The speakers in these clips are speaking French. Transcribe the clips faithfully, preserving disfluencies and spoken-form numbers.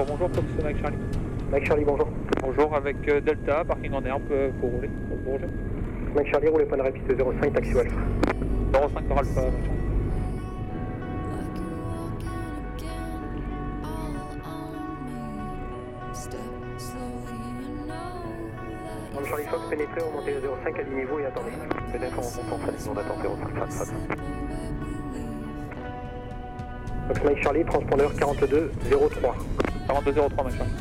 Bonjour, bonjour, Fox Mike Charlie. Mike Charlie, bonjour. Bonjour, avec euh, Delta, parking en herbe euh, pour rouler. Bonjour. Mike Charlie, roulez point d'arrêt piste zéro cinq, taxi Alpha. zéro cinq par Alpha, Mike Charlie. Mike Charlie Fox, pénétrez, remontez le zéro cinq à dix niveaux et attendez. Pénétrez en comptant sa ligne d'attente zéro cinq, Fat, Fat. Fox Mike Charlie, transpondeur quarante-deux zéro trois. quarante-deux zéro trois, Mike Charlie.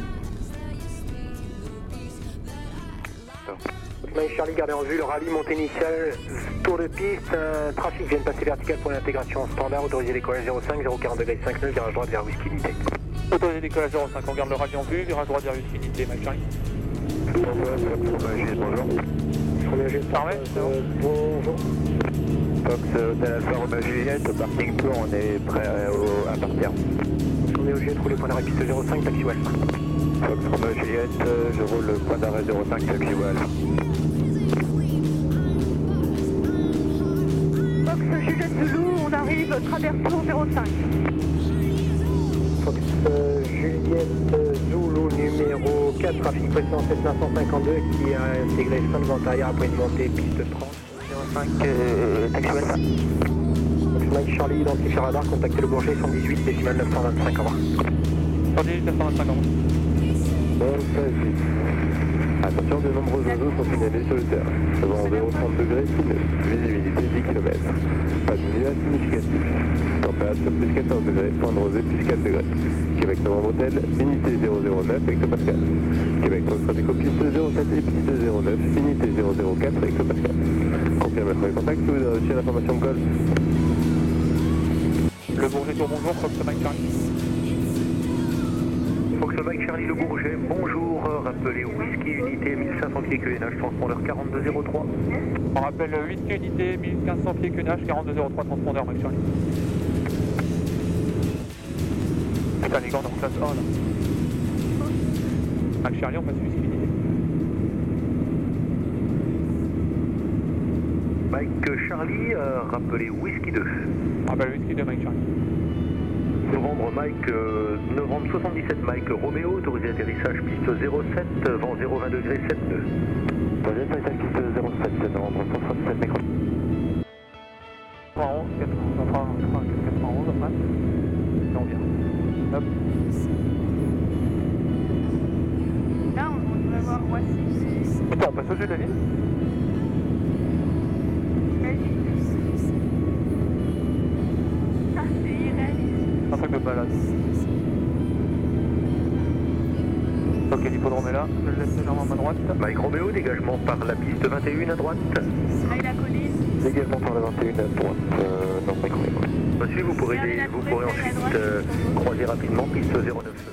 Fox Mike Charlie, gardez en vue le rallye, montée initiale, tour de piste, un trafic vient de passer vertical pour l'intégration standard, autorisé décollage zéro cinq, zéro quarante degrés cinq neuf, virage droite vers Whisky Unité. Autorisé décollage zéro cinq, on garde le rallye en vue, virage droit vers Whisky Unité, Mike Charlie. Bonjour. Parfait, euh, bonjour. Fox Hotel Alpha Romeo Juliette, au parking tour, on est prêt à, au, à partir. Romeo Juliette, roulez point d'arrêt piste zéro cinq, taxi Alpha. Fox Romeo Juliette, je roule point d'arrêt zéro cinq, taxi Alpha. Fox Juliette Zulu, on arrive, traverse zéro cinq. Fox euh, Juliette Zulu numéro quatre, trafic précédent sept neuf cent cinquante-deux qui a intégré fin de Ventaya après une montée piste trente. zéro cinq, euh, taxi Alpha. Fox Mike Charlie, identifié radar, contactez le Bourget cent dix-huit, décimal neuf cent vingt-cinq, au revoir. cent dix-huit neuf cent vingt-cinq, au revoir. Attention, de nombreux oiseaux sont signalés sur le terrain. Devant zéro trente degrés, visibilité dix kilomètres. Pas de nuages significatifs. Température plus quatorze degrés, point de rosée plus quatre degrés. Québec Novembre Hôtel, unité zéro zéro neuf, hectopascal. Québec Foxtrot Écopiste zéro sept et piste zéro neuf, unité zéro zéro quatre, hectopascal. Confirmation des contacts, vous avez reçu l'information Golf. Le Bourget tour, bonjour, Fox Mike Charlie. Fox Mike Charlie Le Bourget, bonjour, rappelez Whisky Unité mille cinq cents pieds Q N H, transpondeur quarante-deux zéro trois. On rappelle Whisky Unité, mille cinq cents pieds Q N H, quarante-deux zéro trois, transpondeur, Mike Charlie. Putain, les gars, on est en classe un, là. Mike Charlie, on passe Whisky Unité. Mike Charlie, euh, rappelez Whisky deux. On rappelle Whisky deux, Mike Charlie. Novembre Mike, euh, novembre soixante-dix-sept Mike Roméo, autorisé atterrissage piste zéro sept, vent zéro vingt degrés sept nœuds. Deuxième atterrissage piste zéro sept, novembre soixante-dix-sept micro. quatre-vingt-onze, quatre-vingt-onze, après. Et on vient. Hop. Là, on, on devrait voir Roissy. Attends, on passe au jeu de la ville. Ah, c'est irréaliste. Un truc de balade. Ok, l'hippodrome est là. Je le laisse légèrement à ma droite. Mike Roméo, dégagement par la piste vingt et un à droite. Là, il a collé. Également par la vingt et un à droite, euh, dans le micro. Ensuite, vous pourrez, Regardez la vous tour pourrez Eiffel à ensuite droite. euh, croiser rapidement piste zéro neuf.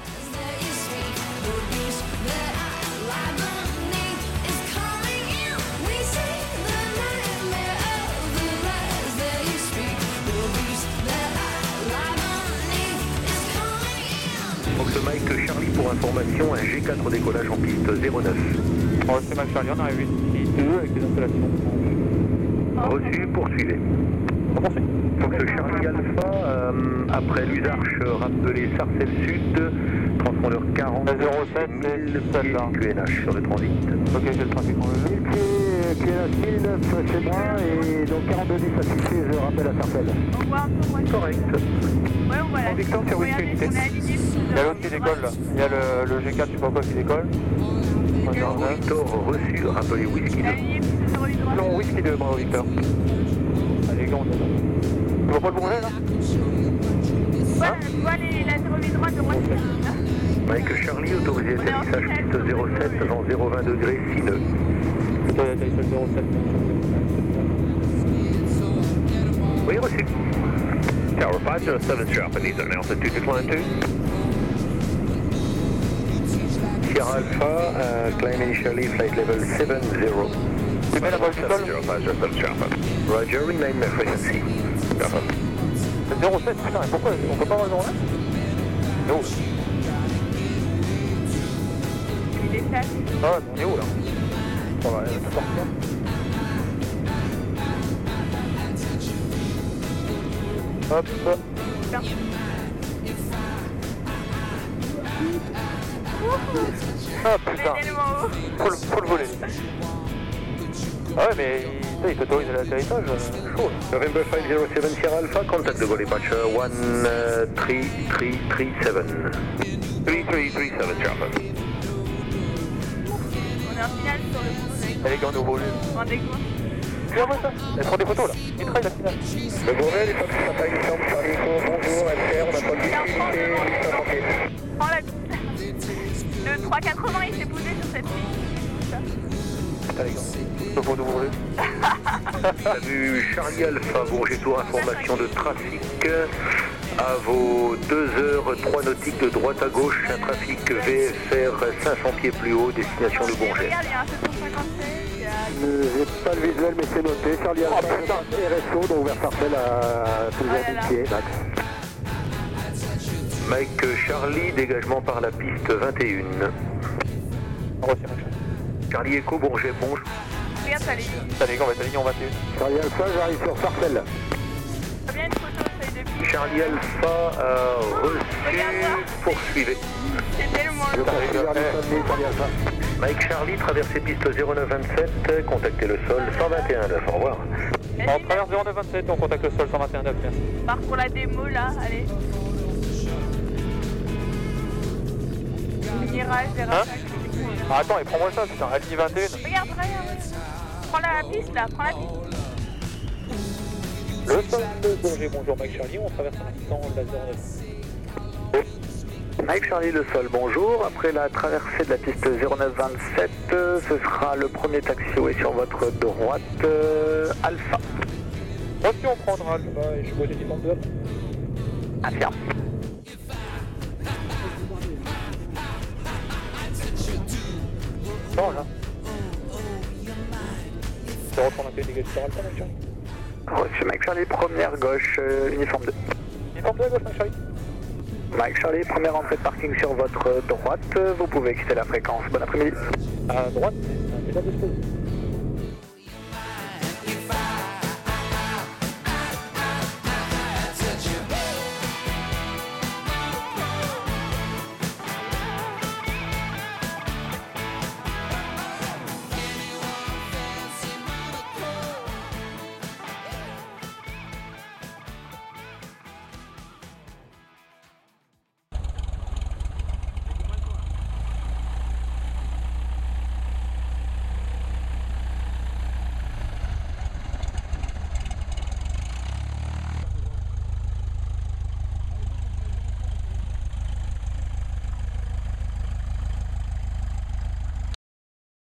Fox Mike Charlie, pour information, un G quatre décollage en piste zéro neuf. On reste Mike Charlie, on arrive Whisky deux avec des installations. Reçu, poursuivez. On poursuit. Fox Charlie Alpha, euh, après l'Usarche, rappelez Sarcelles Sud, transpondeur quarante, La zéro sept, c'est mille celle-là. pieds Q N H sur le transit. Ok, j'ai le trafic en jeu. mille pieds, Q N H mille neuf chez moi, et donc quarante-deux dix à fixer, je rappelle à Sarcelles. On voit un peu Roissy. Correct. Ouais, on voit la Victor, sur Whisky Regardez, Unité. on est aligné. Il y a l'autre qui décolle là. Il y a le, le G quatre, je sais pas quoi qui décolle. Bravo Victor, reçu, rappelez Whisky deux. Aligné, piste zéro huit droite. Non, Whisky deux, bravo Victor. Allez, gars, on est là. Tu vois pas le Bourget là? Ouais, tu vois les, la zéro huit droite de Roissy. Mike Charlie, autorisé atterrissage piste zéro sept, vent zéro vingt degrés six nœuds. Ok, atterrissage zéro sept. Oui, reçu. Tower five zero seven Japanese on altitude decline two. Sierra Alpha, uh, climb initially, flight level seven zero. Tu mets la voile du sol? zero five zero seven Japa. Roger, remain my frequency. Japa. C'est zéro sept, putain, mais pourquoi? On peut pas avoir zéro neuf? Non. Il est sale. Ah ouais, mais on est où là? On va tout sortir. Hop, hop. Super. Ah On est putain, tellement haut. faut le, faut le voler. Ah ouais, mais il, il t'autorise à l'atterrissage, euh, chaud. November five zero seven Sierra Alpha, contact the Gaulle Departure one three three three seven. three three three seven, Java. On est en finale sur le coup. Allez, gars, on est au volume. En dégo. Regarde-moi ça, elle prend des photos là. Il traille la finale. Le Bourget, les Fox Papa Uniforme, Charlie Echo, bonjour, F R, on n'a pas de Tiens, prends difficulté, devant, liste devant. importée. Prends la Le trois cent quatre-vingts, il s'est posé sur cette piste. Allez, gars, le beau de rouler. T'as vu Charlie Alpha, Bourget Tour, information de trafic. À vos deux heures trois nautiques de droite à gauche, un trafic V F R cinq cents pieds plus haut, destination de Et Bourget. regarde, il y a un sept cent cinquante-seize, il y a... Euh, J'ai pas le visuel, mais c'est noté. Charlie Alpha, Oh, putain. R S O, donc vers Sarcelles à tous Oh là les là. pieds, Max. Mike Charlie, dégagement par la piste vingt et un. On retire un chat. Charlie Echo, Bourget, bonjour. Regarde, ça les... Allez, gars, on va être aligné en vingt et un. Charlie Alpha, j'arrive sur Sarcelles. T'as bien une photo, feuille de piste. Charlie Alpha a reçu, poursuivez. C'est tellement Je long. poursuis vers les sommets, Charlie Alpha. Mike Charlie, traversez piste zéro neuf vingt-sept, contactez le sol cent vingt et un neuf, au revoir. On Vas-y, traverse zéro neuf vingt-sept et on contacte le sol cent vingt et un neuf, merci. pars pour la démo, là, allez. Le mirage, les Hein rafales. Ah, attends, et prends-moi ça, putain, aligné vingt et un. Regarde, regarde. Prends la piste, là, prends la piste. Le sol de Bourget, bonjour Mike Charlie, on traverse un instant la zéro neuf. Mike Charlie, le sol, bonjour. Après la traversée de la piste zéro neuf vingt-sept, euh, ce sera le premier taxiway sur votre droite, euh, Alpha. Reçu, on prendra Alpha et je suis positif en deux. Affirme. Non, là. Tu reprends un peu des gars sur Alpha, Mike Charlie. Reçu Mike Charlie, première gauche, euh, uniforme deux. Uniforme de la gauche, Mike Charlie. Mike Charlie, première entrée de parking sur votre droite, vous pouvez quitter la fréquence. Bon après-midi. À droite, c'est un pétard de pause.